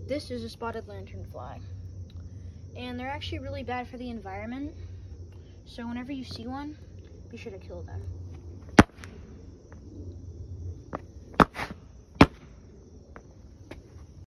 This is a spotted lanternfly, and they're actually really bad for the environment. So whenever you see one, be sure to kill them.